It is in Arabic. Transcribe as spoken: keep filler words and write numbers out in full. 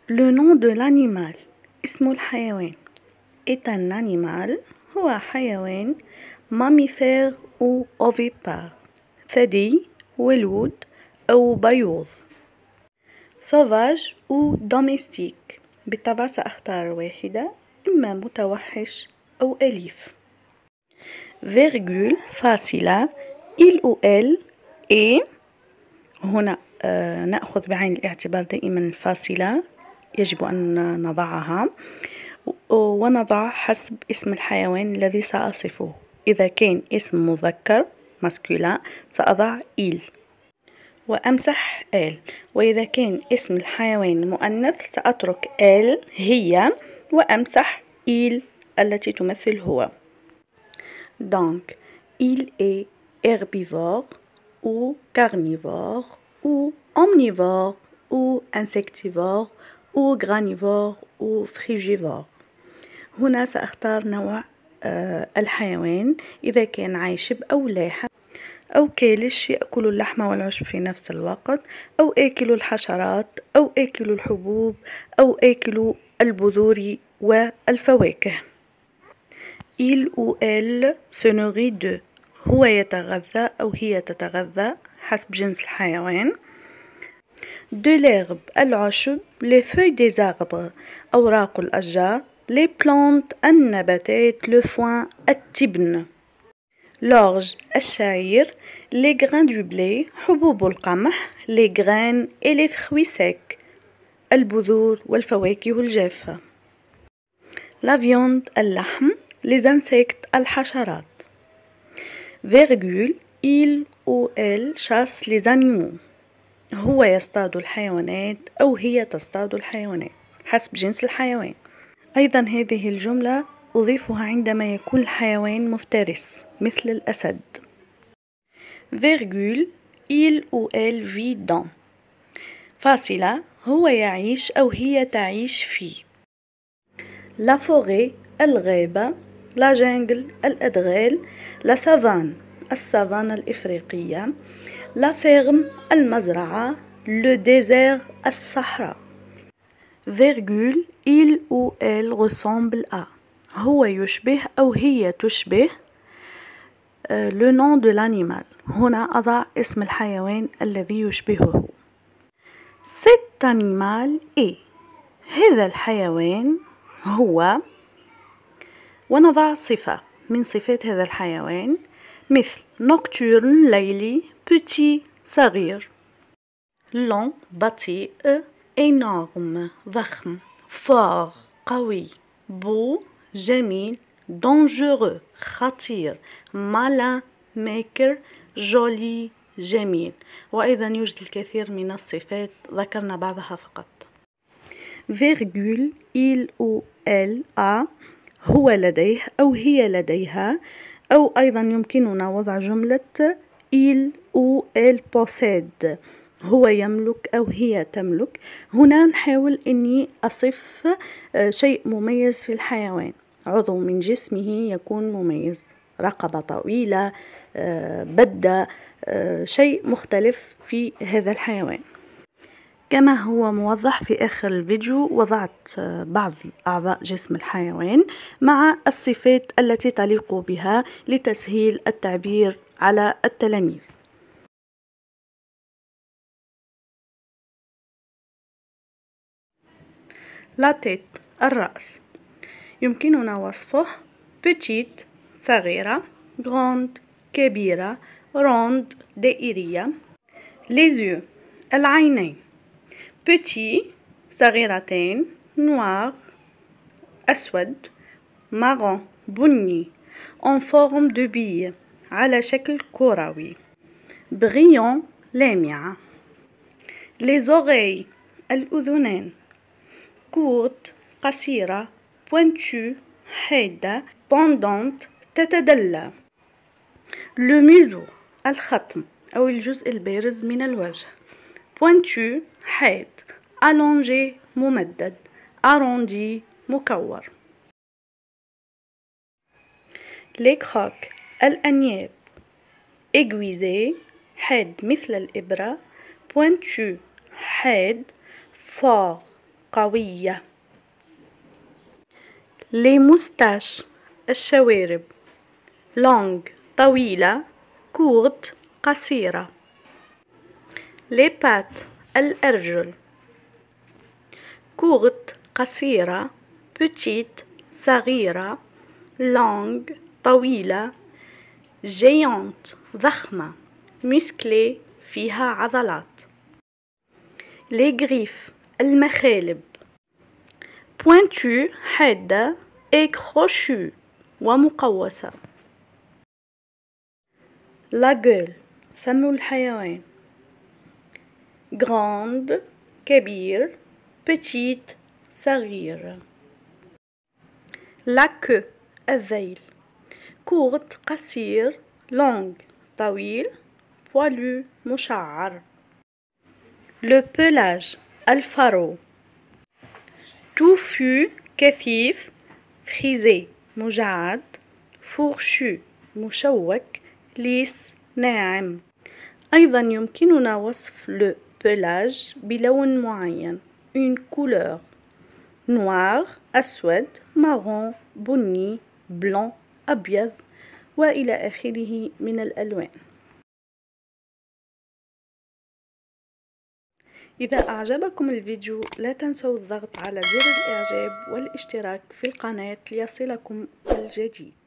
Le nom de l'animal. اسم الحيوان. est un animal. هو حيوان mammifère ou ovipare. ثدي ولود أو بيوض. sauvage ou domestique. بالطبع سأختار واحدة، إما متوحش أو أليف. virgule فاصلة il ou elle est. هنا آه نأخذ بعين الاعتبار دائما الفاصلة يجب أن نضعها، ونضع حسب اسم الحيوان الذي سأصفه. إذا كان اسم مذكر masculin سأضع il وأمسح elle، وإذا كان اسم الحيوان مؤنث سأترك elle هي وأمسح il التي تمثل هو. donc il est herbivore ou carnivore ou omnivore ou insectivore ou granivore ou frugivore. هنا سأختار نوع آه الحيوان، إذا كان عايشب أو لاحق أو كالش يأكل اللحم والعشب في نفس الوقت، أو آكل الحشرات، أو آكل الحبوب، أو آكل البذور والفواكه. il ou elle se nourrit de. هو يتغذى أو هي تتغذى حسب جنس الحيوان. de l'herbe العشب، les feuilles des arbres أوراق الأشجار، les plantes النباتات، le foin التبن. l'orge الشعير، les grains du blé حبوب القمح، les graines et les fruits secs البذور والفواكه الجافة. la viande اللحم، les insectes الحشرات. virgule il ou elle chasse les animaux. هو يصطاد الحيوانات أو هي تصطاد الحيوانات حسب جنس الحيوان. أيضا هذه الجملة أضيفها عندما يكون الحيوان مفترس مثل الأسد. virgule il ou elle vit dans. فاصلة هو يعيش أو هي تعيش في. la forêt الغابة، la jungle الأدغال، la savane السافانا الإفريقية، la ferme المزرعة، le désert الصحراء. virgule il ou elle ressemble à. هو يشبه أو هي تشبه le nom de l'animal. هنا أضع اسم الحيوان الذي يشبهه. cet animal est. هذا الحيوان هو، ونضع صفة من صفات هذا الحيوان مثل nocturne ليلي، petit صغير، long بطيء، énorme ضخم، fort قوي، beau جميل، dangereux خطير، malin ماكر، joli جميل. وأيضا يوجد الكثير من الصفات ذكرنا بعضها فقط. virgule il ou elle a. هو لديه أو هي لديها، أو أيضا يمكننا وضع جملة il ou elle possède. هو يملك أو هي تملك. هنا نحاول أني أصف شيء مميز في الحيوان، عضو من جسمه يكون مميز، رقبة طويلة، بدة، شيء مختلف في هذا الحيوان. كما هو موضح في آخر الفيديو وضعت بعض أعضاء جسم الحيوان مع الصفات التي تليق بها لتسهيل التعبير على التلاميذ. la tête الرأس، يمكننا وصفه petite صغيرة، grande كبيرة، ronde دائرية. les yeux العينين، petit صغيرتين، noir أسود، marron بني، en forme de bille على شكل كروي، brillant لامعة. les oreilles الأذنان، courte قصيرة، pointue حادة، pendante تتدلى. le museau الختم أو الجزء البارز من الوجه، pointu حاد، allongé ممدد، arrondi مكور. les crocs الأنياب، aiguisé حاد مثل الإبرة، pointu حاد، fort قوية. les moustaches الشوارب. longue طويلة. courte قصيرة. les pattes الأرجل. courte قصيرة. petite صغيرة. longue طويلة. géante ضخمة. musclée فيها عضلات. les griffes المخالب. pointue حادة. et crochue ومقوسة. la gueule فم الحيوان. grande كبير. petite صغير. la queue الذيل. courte قصير. longue طويل. poilu مشعر. le pelage الفرو. touffu كثيف. frisé مجعد. fourchu مشوك. lisse ناعم. أيضا يمكننا وصف le pelage بلون معين. une couleur. noir أسود. marron بني. blanc أبيض وإلى آخره من الألوان. إذا أعجبكم الفيديو لا تنسوا الضغط على زر الإعجاب والاشتراك في القناة ليصلكم الجديد.